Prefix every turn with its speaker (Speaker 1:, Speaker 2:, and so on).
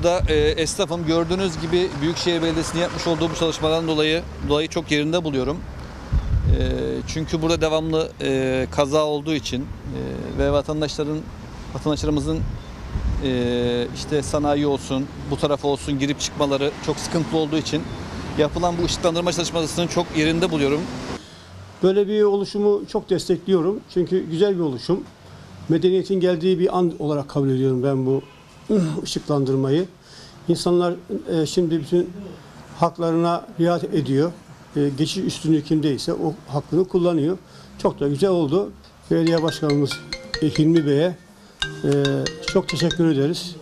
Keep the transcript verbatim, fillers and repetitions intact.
Speaker 1: burada e, esnafım. Gördüğünüz gibi Büyükşehir Belediyesi'nin yapmış olduğu bu çalışmadan dolayı dolayı çok yerinde buluyorum. E, çünkü burada devamlı e, kaza olduğu için e, ve vatandaşların vatandaşlarımızın e, işte sanayi olsun, bu tarafa olsun girip çıkmaları çok sıkıntılı olduğu için yapılan bu ışıklandırma çalışmasını çok yerinde buluyorum.
Speaker 2: Böyle bir oluşumu çok destekliyorum. Çünkü güzel bir oluşum. Medeniyetin geldiği bir an olarak kabul ediyorum ben bu ışıklandırmayı. İnsanlar e, şimdi bütün haklarına riayet ediyor. E, geçiş üstünlüğü kimdeyse o hakkını kullanıyor. Çok da güzel oldu. Belediye Başkanımız e, Hilmi Bey'e e, çok teşekkür ederiz.